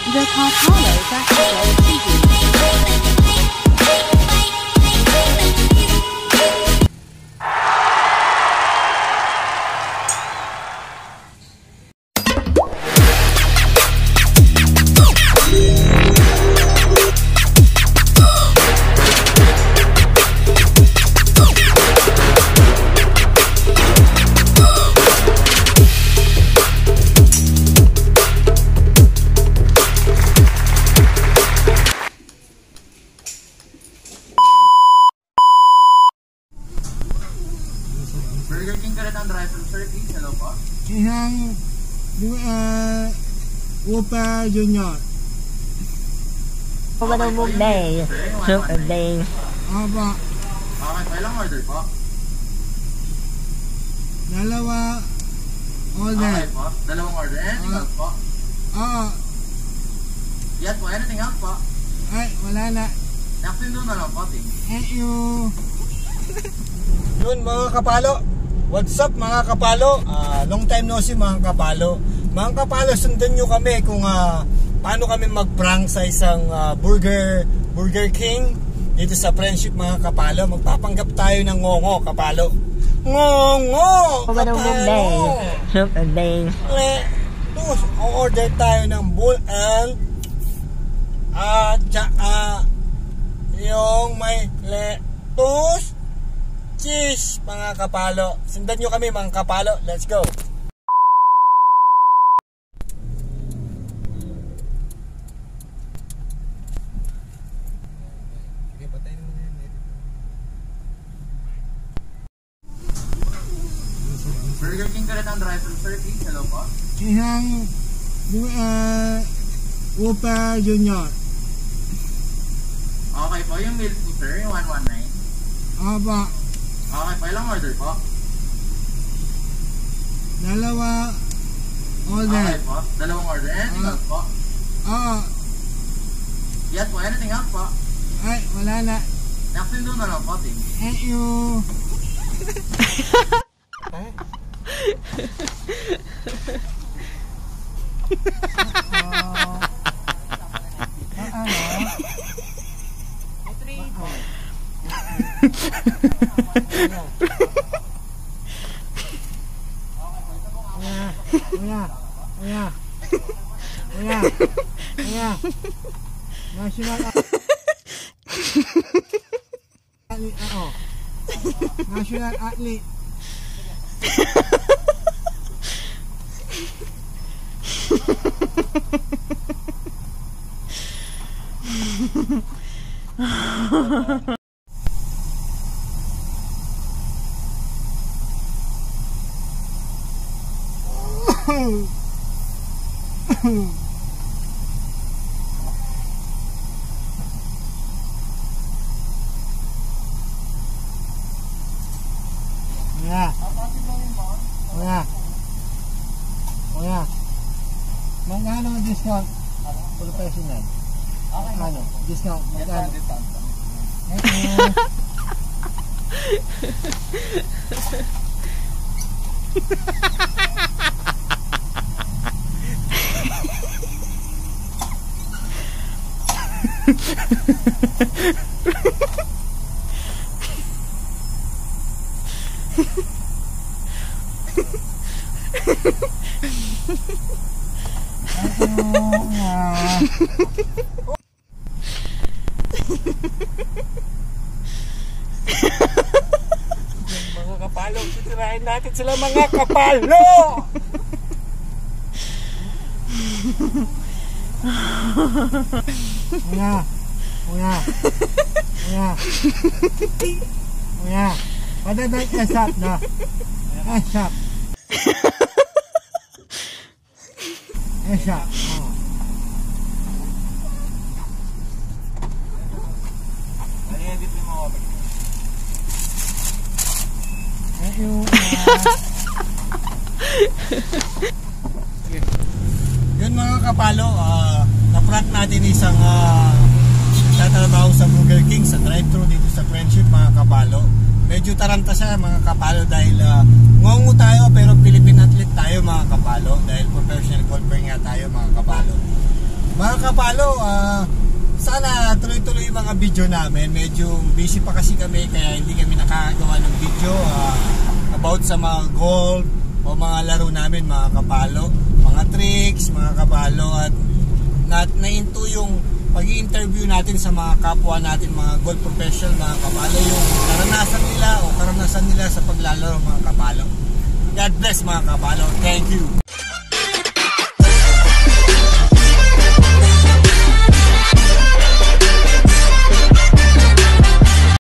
The Carpalo Saturday TV. Burger King ka rin ang drive-thru service. Hello po? Isang Whopper Junior. Overlook Day. Super Day. Apa? Okay, kailang order po? Dalawa order. Okay po. Dalawang order. Anything else po? Oo. Yes po. Anything else po? Ay, wala na. Next window na lang po. Thank you. Yun mga kapalo. What's up mga kapalo? Long time no see mga kapalo. Mga kapalo, sundan nyo kami kung paano kami mag-prank sa isang Burger King dito sa Friendship mga kapalo. Magpapanggap tayo ng ngongo kapalo. Ngongo! Overlook Day. Super Day. Tapos, order tayo ng bull and yung may lettuce, cheese mga kapalo. Sundan nyo kami mga kapalo. Let's go. Burger King ka rin ang drive-thru service. Hello po? Isang Whopper Junior. Okay po. Yung meal po sir, yung 119. Apa? Okay po. Ilang order po? Dalawa order. Okay po. Dalawang order. Anything else po? Oo. Yes po. Anything else po? Ay, wala na. Next window na lang po. Thank you. National athlete ako. National athlete. Magkano ang discount? Professional. Ano? Discount. Magkano? Thank you. Mga kapalo, sitirahin natin sila mga kapalo. Kuya, padadag esap na. Esap. Esap. Edit mo mga kapatid. Thank you. Yun mga kapalo, na-prank natin isang tatrabaho sa Burger King sa drive-thru dito sa Friendship mga kapalo. Medyo taranta siya mga kapalo dahil ngongo tayo pero Philippine athlete tayo mga kapalo dahil professional golfer nga tayo mga kapalo. Mga kapalo, sana tuloy-tuloy yung mga video namin. Medyo busy pa kasi kami kaya hindi kami nakagawa ng video about sa mga golf o mga laro namin mga kapalo, mga tricks mga kapalo, at na-into yung pag-i-interview natin sa mga kapwa natin mga golf professional mga kapalo, yung karanasan nila sa paglalaro mga kapalo. God bless mga kapalo. Thank you.